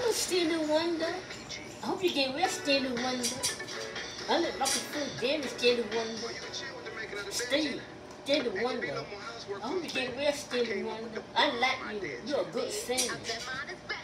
Stevie Wonder. I hope you get real Stevie Wonder. I look like a fool, damn Stevie Wonder. Steve, Stevie Wonder. I hope you get real Stevie Wonder. I like you. You're a good singer.